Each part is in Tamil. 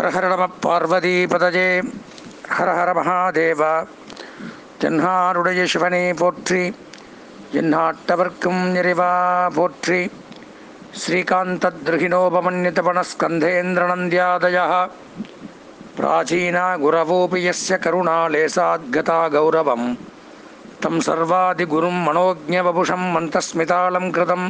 ஹர ஹர நம பார்வதி பதஜே ஹர ஹர மகாதேவா. தென்னாடுடைய சிவனே போற்றி, எந்நாட்டவர்க்கும் நிறைவா போற்றி. ஸ்ரீகாந்தத்ருஹிணோபமன்யதபணஸ்கந்தேந்திரநந்தியாதயः பிராச்சீனா குரவோபி யஸ்ய கருணாலேசாத்கதா கௌரவம் தம் சர்வாதிகுரும் மனோஜ்ஞவபுஷம் மந்தஸ்மிதாலம் கிருதம்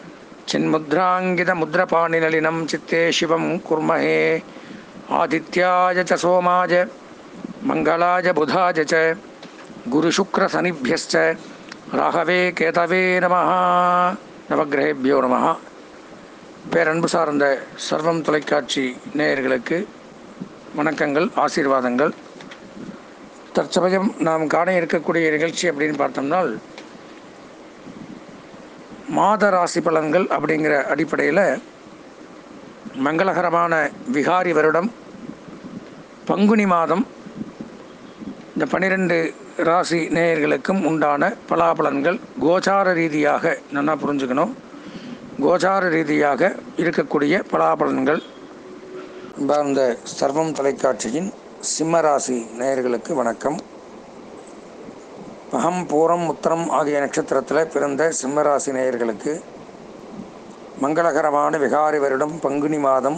சின்முத்ராங்கிதமுத்ரபாணிநளினம் சித்தே சிவம் குர்மஹே. ஆதித்யாய ச சோமாய மங்களாய புதாய ச குருசுக்ரசனிभ्यश्च ராகவே கேதவே நமः. நவக்கிரகேபியோ நமः. பேரன்பு சார்ந்த சர்வம் தொலைக்காட்சி நேயர்களுக்கு வணக்கங்கள், ஆசீர்வாதங்கள். தற்சமயம் நாம் காண இருக்கக்கூடிய நிகழ்ச்சி அப்படின்னு பார்த்தோம்னால், மாத ராசி பலன்கள் அப்படிங்கிற அடிப்படையில் மங்களகரமான விகாரி வருடம் பங்குனி மாதம் இந்த 12 ராசி நேயர்களுக்கும் உண்டான பலாபலன்கள் கோச்சார ரீதியாக நல்லா புரிஞ்சுக்கணும். கோச்சார ரீதியாக இருக்கக்கூடிய பலாபலன்கள் இந்த சர்வம் தொலைக்காட்சியின் சிம்ம ராசி நேயர்களுக்கு வணக்கம். மகம், பூரம், உத்திரம் ஆகிய நட்சத்திரத்தில் பிறந்த சிம்மராசி நேயர்களுக்கு மங்களகரமான விகாரி வருடம் பங்குனி மாதம்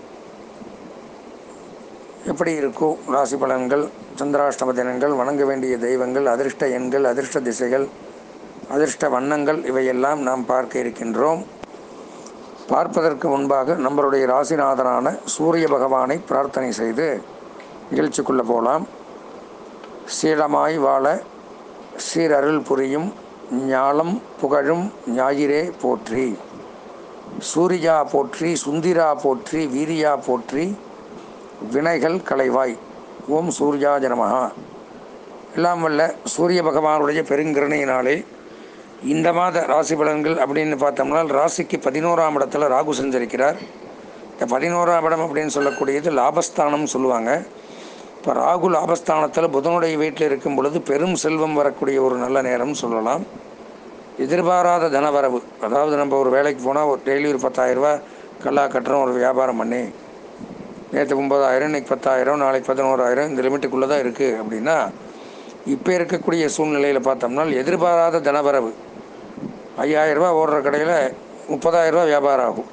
எப்படி இருக்கோ ராசி பலன்கள், சந்திராஷ்டம தினங்கள், வணங்க வேண்டிய தெய்வங்கள், அதிர்ஷ்ட எண்கள், அதிர்ஷ்ட திசைகள், அதிர்ஷ்ட வண்ணங்கள் இவையெல்லாம் நாம் பார்க்க இருக்கின்றோம். பார்ப்பதற்கு முன்பாக நம்மளுடைய ராசிநாதனான சூரிய பகவானை பிரார்த்தனை செய்து நிகழ்ச்சிக்குள்ளே போகலாம். சீலமாய் வாழ சீரருள் புரியும் ஞாலம் புகழும் ஞாயிறே போற்றி. சூரியா போற்றி, சுந்திரா போற்றி, வீரியா போற்றி, வினைகள் களைவாய். ஓம் சூர்யாய நமஹ. எல்லாம் வல்ல சூரிய பகவானுடைய பெருங்கிருணையினாலே இந்த மாத ராசி பலன்கள் அப்படின்னு பார்த்தோம்னா, ராசிக்கு 11ஆம் இடத்துல ராகு சஞ்சரிக்கிறார். இந்த 11ஆம் இடம் அப்படின்னு சொல்லக்கூடியது லாபஸ்தானம் சொல்லுவாங்க. இப்போ ராகு லாபஸ்தானத்தில் புதனுடைய வீட்டில் இருக்கும் பொழுது பெரும் செல்வம் வரக்கூடிய ஒரு நல்ல நேரம் சொல்லலாம். எதிர்பாராத தனவரவு, அதாவது நம்ம ஒரு வேலைக்கு போனால் ஒரு டெய்லி ஒரு 10,000 ரூபா கல்லா கட்டுறோம். ஒரு வியாபாரம் பண்ணி நேற்று 9,000, இன்றைக்கி 10,000, நாளைக்கு 11,000, இந்த லிமிட்டுக்குள்ளே தான் இருக்குது அப்படின்னா, இப்போ இருக்கக்கூடிய சூழ்நிலையில் பார்த்தோம்னா எதிர்பாராத தனவரவு 5,000 ரூபா ஓடுற கடையில் 30,000 ரூபா வியாபாரம் ஆகும்.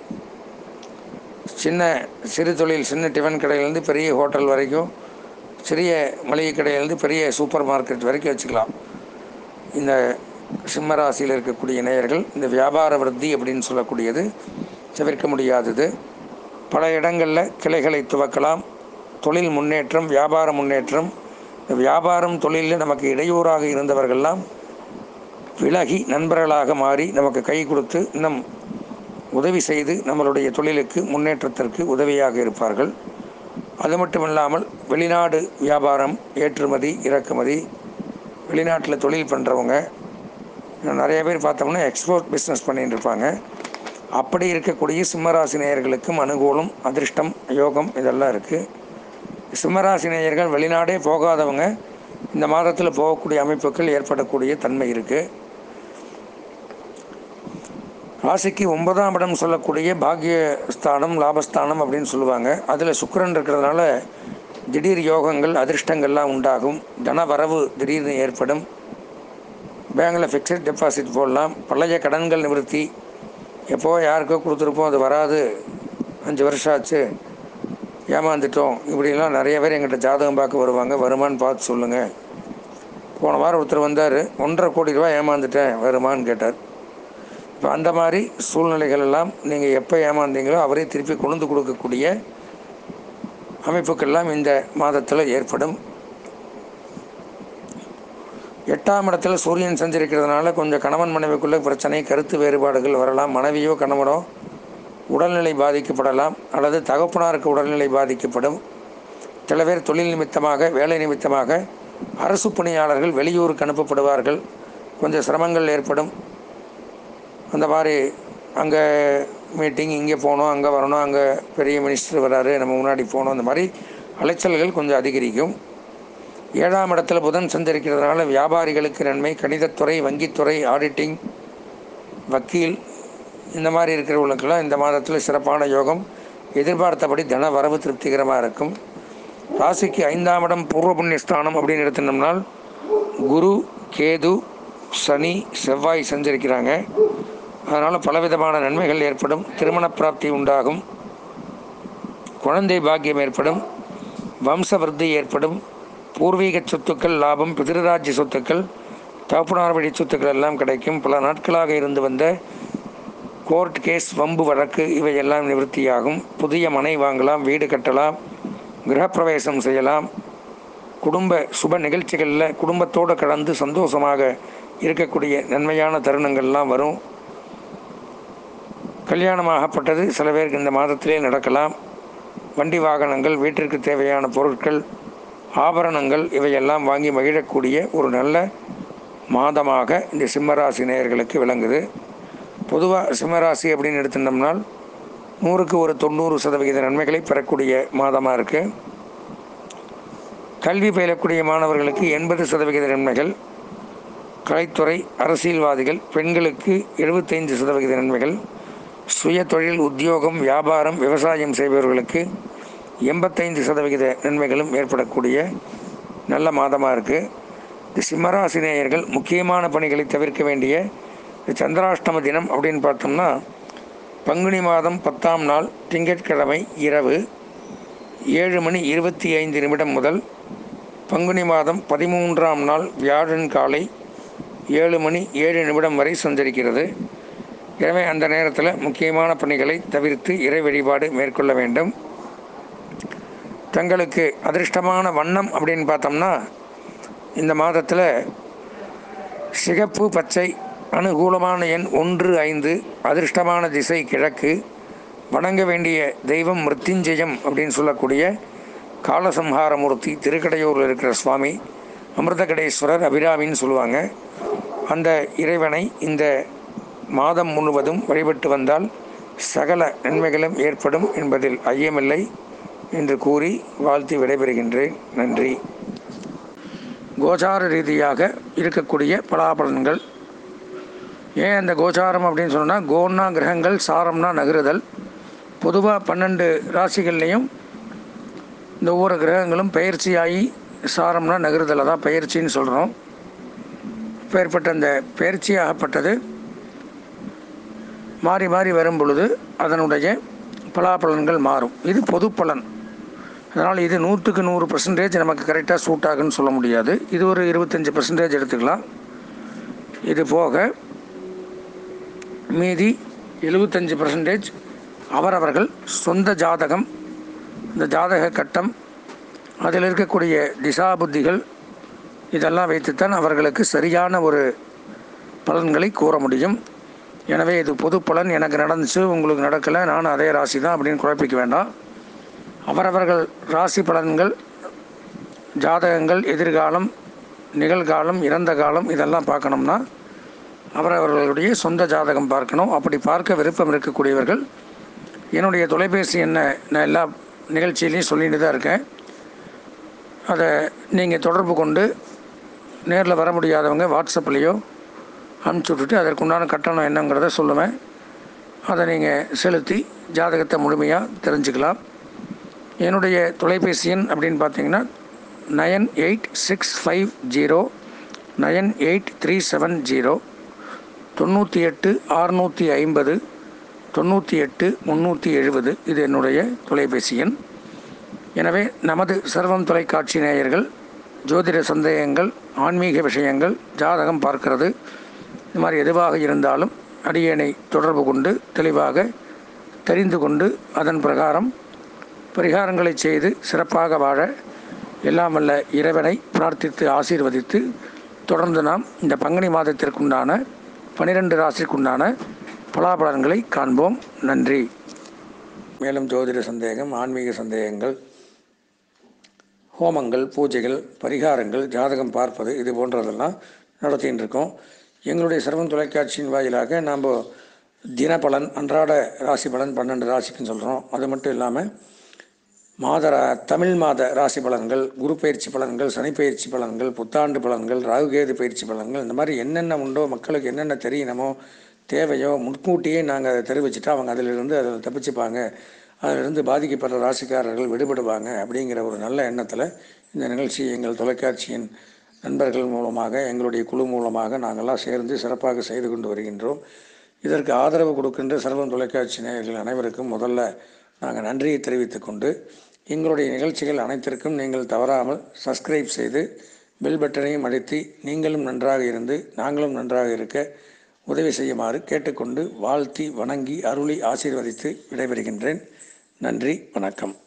சிறு தொழில், சின்ன டிஃபன் கடையிலேருந்து பெரிய ஹோட்டல் வரைக்கும், சிறிய மளிகை கடையிலேருந்து பெரிய சூப்பர் மார்க்கெட் வரைக்கும் வச்சுக்கலாம். இந்த சிம்மராசியில் இருக்கக்கூடிய நேயர்கள் இந்த வியாபார விருத்தி அப்படின்னு சொல்லக்கூடியது தவிர்க்க முடியாதது. பல இடங்களில் கிளைகளை துவக்கலாம். தொழில் முன்னேற்றம், வியாபார முன்னேற்றம். வியாபாரம் தொழிலில் நமக்கு இடையூறாக இருந்தவர்கள்லாம் விலகி நண்பர்களாக மாறி நமக்கு கை கொடுத்து இன்னும் உதவி செய்து நம்மளுடைய தொழிலுக்கு முன்னேற்றத்திற்கு உதவியாக இருப்பார்கள். அது மட்டும் இல்லாமல் வெளிநாடு வியாபாரம், ஏற்றுமதி இறக்குமதி, வெளிநாட்டில் தொழில் பண்ணுறவங்க நிறைய பேர் பார்த்தோம்னா எக்ஸ்போர்ட் பிஸ்னஸ் பண்ணிட்டு இருப்பாங்க. அப்படி இருக்கக்கூடிய சிம்மராசி நேயர்களுக்கும் அனுகூலம், அதிர்ஷ்டம், யோகம் இதெல்லாம் இருக்குது. சிம்மராசி நேயர்கள் வெளிநாடே போகாதவங்க இந்த மாதத்தில் போகக்கூடிய அமைப்புகள் ஏற்படக்கூடிய தன்மை இருக்குது. ராசிக்கு 9ஆம் இடம் சொல்லக்கூடிய பாக்யஸ்தானம், லாபஸ்தானம் அப்படின்னு சொல்லுவாங்க. அதில் சுக்கிரன் இருக்கிறதுனால திடீர் யோகங்கள், அதிர்ஷ்டங்கள்லாம் உண்டாகும். தனவரவு திடீர்னு ஏற்படும். பேங்கில் ஃபிக்ஸட் டெபாசிட் போடலாம். பழைய கடன்கள் நிவர்த்தி. எப்போ யாருக்கோ கொடுத்துருப்போம், அது வராது, 5 வருஷம் ஆச்சு, ஏமாந்துட்டோம், இப்படிலாம் நிறைய பேர் எங்கிட்ட ஜாதகம் பார்க்க வருவாங்க. வருமானு பார்த்து சொல்லுங்கள். போன வாரம் ஒருத்தர் வந்தார், 1.5 கோடி ரூபா ஏமாந்துட்டேன், வருமானு கேட்டார். இப்போ அந்த மாதிரி சூழ்நிலைகள் எல்லாம் நீங்கள் எப்போ ஏமாந்தீங்களோ அவரே திருப்பி கொண்டு கொடுக்கக்கூடிய அமைப்புக்கெல்லாம் இந்த மாதத்தில் ஏற்படும். 8ஆம் இடத்துல சூரியன் சஞ்சரிக்கிறதுனால கொஞ்சம் கணவன் மனைவிக்குள்ளே பிரச்சனை, கருத்து வேறுபாடுகள் வரலாம். மனைவியோ கணவனோ உடல்நிலை பாதிக்கப்படலாம், அல்லது தகப்பனாருக்கு உடல்நிலை பாதிக்கப்படும். சில பேர் தொழில் நிமித்தமாக, வேலை நிமித்தமாக அரசு பணியாளர்கள் வெளியூருக்கு அனுப்பப்படுவார்கள். கொஞ்சம் சிரமங்கள் ஏற்படும். அந்த மாதிரி அங்கே மீட்டிங், இங்கே போகணும், அங்கே வரணும், அங்கே பெரிய மினிஸ்டர் வராரு, நம்ம முன்னாடி போகணும், அந்த மாதிரி அலைச்சல்கள் கொஞ்சம் அதிகரிக்கும். 7ஆம் இடத்துல புதன் சஞ்சரிக்கிறதுனால வியாபாரிகளுக்கு நன்மை. கணிதத்துறை, வங்கித்துறை, ஆடிட்டிங், வக்கீல் இந்த மாதிரி இருக்கிறவங்களுக்கெல்லாம் இந்த மாதத்தில் சிறப்பான யோகம். எதிர்பார்த்தபடி தன வரவு திருப்திகரமாக இருக்கும். ராசிக்கு 5ஆம் இடம் பூர்வ புண்ணியஸ்தானம் அப்படின்னு எடுத்துனோம்னால் குரு, கேது, சனி, செவ்வாய் சஞ்சரிக்கிறாங்க. அதனால் பலவிதமான நன்மைகள் ஏற்படும். திருமண பிராப்தி உண்டாகும், குழந்தை பாக்கியம் ஏற்படும், வம்ச விருத்தி ஏற்படும், பூர்வீக சொத்துக்கள் லாபம், பிதிருராஜ்ய சொத்துக்கள், தகப்பனார் வழி சொத்துக்கள் எல்லாம் கிடைக்கும். பல நாட்களாக இருந்து வந்த கோர்ட் கேஸ், வம்பு வழக்கு இவையெல்லாம் நிவர்த்தியாகும். புதிய மனை வாங்கலாம், வீடு கட்டலாம், கிரகப்பிரவேசம் செய்யலாம். குடும்ப சுப நிகழ்ச்சிகளில் குடும்பத்தோடு கலந்து சந்தோஷமாக இருக்கக்கூடிய நன்மையான தருணங்கள்லாம் வரும். கல்யாணமாகப்பட்டது சில பேருக்கு இந்த மாதத்திலே நடக்கலாம். வண்டி வாகனங்கள், வீட்டிற்கு தேவையான பொருட்கள், ஆபரணங்கள் இவையெல்லாம் வாங்கி மகிழக்கூடிய ஒரு நல்ல மாதமாக இந்த சிம்மராசி நேயர்களுக்கு விளங்குது. பொதுவாக சிம்மராசி அப்படின்னு எடுத்துட்டோம்னால் 100க்கு ஒரு 90% நன்மைகளை பெறக்கூடிய மாதமாக இருக்குது. கல்வி பயிலக்கூடிய மாணவர்களுக்கு 80% நன்மைகள், கலைத்துறை, அரசியல்வாதிகள், பெண்களுக்கு 75% நன்மைகள், சுய தொழில், உத்தியோகம், வியாபாரம், விவசாயம் செய்பவர்களுக்கு 85% நன்மைகளும் ஏற்படக்கூடிய நல்ல மாதமாக இருக்குது. இந்த சிம்மராசி நேயர்கள் முக்கியமான பணிகளை தவிர்க்க வேண்டிய சந்திராஷ்டம தினம் அப்படின்னு பார்த்தோம்னா பங்குனி மாதம் 10ஆம் நாள் திங்கட்கிழமை இரவு 7:25 முதல் பங்குனி மாதம் 13ஆம் நாள் வியாழன் காலை 7:07 வரை சஞ்சரிக்கிறது. எனவே அந்த நேரத்தில் முக்கியமான பணிகளை தவிர்த்து இறை வழிபாடு மேற்கொள்ள வேண்டும். தங்களுக்கு அதிர்ஷ்டமான வண்ணம் அப்படின்னு பார்த்தோம்னா இந்த மாதத்தில் சிகப்பு, பச்சை, அனுகூலமான எண் 1, 5, அதிர்ஷ்டமான திசை கிழக்கு, வணங்க வேண்டிய தெய்வம் மிருத்யுஞ்சயம் அப்படின்னு சொல்லக்கூடிய காலசம்ஹாரமூர்த்தி, திருக்கடையூரில் இருக்கிற சுவாமி அமிர்தகடேஸ்வரர், அபிராமின்னு சொல்லுவாங்க. அந்த இறைவனை இந்த மாதம் முழுவதும் வழிபட்டு வந்தால் சகல நன்மைகளும் ஏற்படும் என்பதில் ஐயமில்லை என்று கூறி வாழ்த்தி விடைபெறுகின்றேன். நன்றி. கோசார ரீதியாக இருக்கக்கூடிய பலாபலன்கள். ஏன் அந்த கோசாரம் அப்படின்னு சொன்னால், கோன்னா கிரகங்கள், சாரம்னா நகருதல். பொதுவாக 12 ராசிகள்லேயும் இந்த ஒவ்வொரு கிரகங்களும் பயிற்சியாகி சாரம்னா நகருதலை தான் பயிற்சின்னு சொல்கிறோம். ஏற்பட்ட அந்த பயிற்சியாகப்பட்டது மாறி மாறி வரும் பொழுது அதனுடைய பலாபலன்கள் மாறும். இது பொது பலன். அதனால் இது 100க்கு 100% நமக்கு கரெக்டாக சூட் ஆகுன்னு சொல்ல முடியாது. இது ஒரு 25% எடுத்துக்கலாம். இது போக மீதி 75% அவரவர்கள் சொந்த ஜாதகம், இந்த ஜாதக கட்டம், அதில் இருக்கக்கூடிய திசா புத்திகள் இதெல்லாம் வைத்துத்தான் அவர்களுக்கு சரியான ஒரு பலன்களை கூற முடியும். எனவே இது பொது பலன். எனக்கு நடந்துச்சு, உங்களுக்கு நடக்கலை, நான் அதே ராசி தான் அப்படின்னு குழப்பிக்க வேண்டாம். அவரவர்கள் ராசி பலன்கள், ஜாதகங்கள், எதிர்காலம், நிகழ்காலம், இறந்த காலம் இதெல்லாம் பார்க்கணும்னா அவரவர்களுடைய சொந்த ஜாதகம் பார்க்கணும். அப்படி பார்க்க விருப்பம் இருக்கக்கூடியவர்கள் என்னுடைய தொலைபேசி எண்ணை நான் எல்லா நிகழ்ச்சியிலையும் சொல்லிட்டு தான் இருக்கேன். அதை நீங்கள் தொடர்பு கொண்டு நேரில் வர முடியாதவங்க வாட்ஸ்அப்லேயோ அனுப்பிச்சி விட்டுட்டு அதற்குண்டான கட்டணம் என்னங்கிறத சொல்லுவேன். அதை நீங்கள் செலுத்தி ஜாதகத்தை முழுமையாக தெரிஞ்சுக்கலாம். என்னுடைய தொலைபேசி எண் அப்படின்னு பார்த்தீங்கன்னா 9865098370, 98 650 98 370. இது என்னுடைய தொலைபேசி எண். எனவே நமது சர்வம் தொலைக்காட்சி நேயர்கள் ஜோதிட சந்தேகங்கள், ஆன்மீக விஷயங்கள், ஜாதகம் பார்க்கிறது, இது மாதிரி எதுவாக இருந்தாலும் அடியேனை தொடர்பு கொண்டு தெளிவாக தெரிந்து கொண்டு அதன் பிரகாரம் பரிகாரங்களை செய்து சிறப்பாக வாழ எல்லாம் வல்ல இறைவனை பிரார்த்தித்து ஆசீர்வதித்து தொடர்ந்து நாம் இந்த பங்குனி மாதத்திற்குண்டான 12 ராசிக்குண்டான பலாபலன்களை காண்போம். நன்றி. மேலும் ஜோதிட சந்தேகம், ஆன்மீக சந்தேகங்கள், ஹோமங்கள், பூஜைகள், பரிகாரங்கள், ஜாதகம் பார்ப்பது இது போன்றதெல்லாம் நடத்தின்னு இருக்கோம். எங்களுடைய சர்வம் தொலைக்காட்சியின் வாயிலாக நாம் தினபலன், அன்றாட ராசி பலன் 12 ராசிக்குன்னு சொல்கிறோம். அது மட்டும் இல்லாமல் தமிழ் மாத ராசி பலன்கள், குரு பயிற்சி பலன்கள், சனி பயிற்சி பலன்கள், புத்தாண்டு பலன்கள், ராகுகேது பயிற்சி பலன்கள், இந்த மாதிரி என்னென்ன உண்டோ, மக்களுக்கு என்னென்ன தெரியணுமோ, தேவையோ முன்கூட்டியே நாங்கள் அதை தெரிவிச்சுட்டு அவங்க அதிலிருந்து அதை தப்பிச்சுப்பாங்க அதிலிருந்து பாதிக்கப்படுற ராசிக்காரர்கள் விடுபடுவாங்க அப்படிங்கிற ஒரு நல்ல எண்ணத்தில் இந்த நிகழ்ச்சி எங்கள் தொலைக்காட்சியின் நண்பர்கள் மூலமாக எங்களுடைய குழு மூலமாக நாங்கள்லாம் சேர்ந்து சிறப்பாக செய்து கொண்டு வருகின்றோம். இதற்கு ஆதரவு கொடுக்கின்ற செல்வம் தொலைக்காட்சி நேயர்கள் அனைவருக்கும் முதல்ல நாங்கள் நன்றியை தெரிவித்துக் கொண்டு, எங்களுடைய நிகழ்ச்சிகள் அனைத்திற்கும் நீங்கள் தவறாமல் சப்ஸ்கிரைப் செய்து பெல் பட்டனையும் அழுத்தி நீங்களும் நன்றாக இருந்து நாங்களும் நன்றாக இருக்க உதவி செய்யுமாறு கேட்டுக்கொண்டு வாழ்த்தி வணங்கி அருளி ஆசீர்வதித்து விடைபெறுகின்றேன். நன்றி, வணக்கம்.